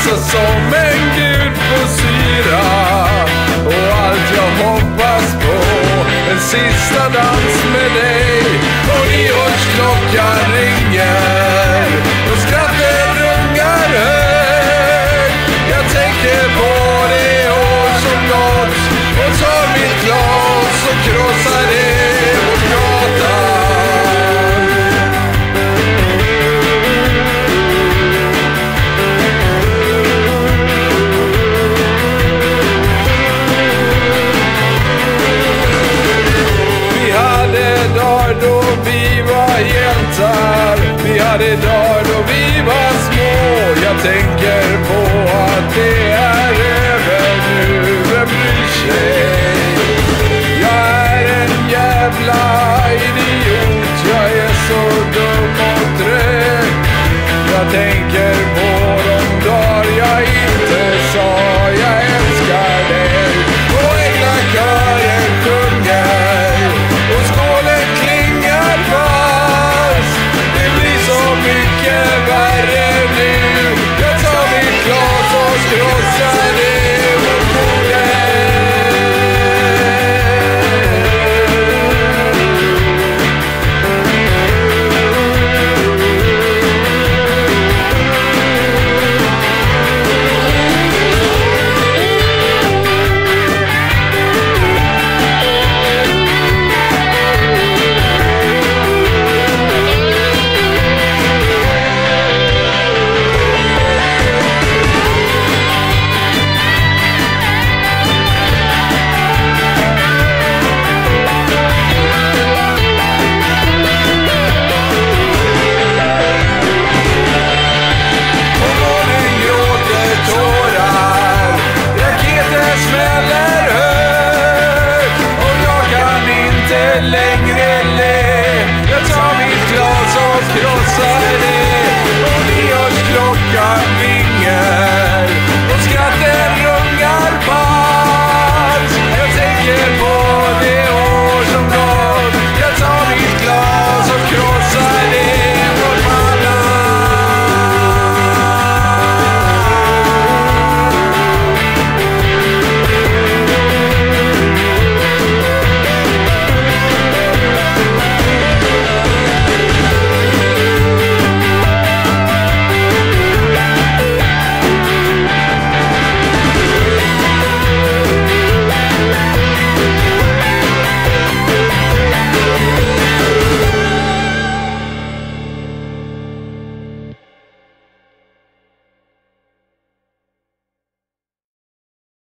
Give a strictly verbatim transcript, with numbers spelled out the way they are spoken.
lysa som en gud på syra. Och allt jag hoppas på, en sista dans med dig. Och nyårsklockan ringer och skrattet rungar högt. Jag tänker på det år som gått och tar mitt glas och krossar det mot gatan. Då vi var hjältar, vi hade dagar då vi var små. Jag tänker på att det är över nu, vem bryr sig? Jag är en jävla idiot, jag är så dum och trög. Jag tänker på de dagar jag inte sa jag älskar dig. Och änglakören sjunger och skålen klingar fast. Det blir så mycket värre nu. Jag tar mitt glas och krossar det mot bordet. Längre le, jag tar mitt glas och krossar det.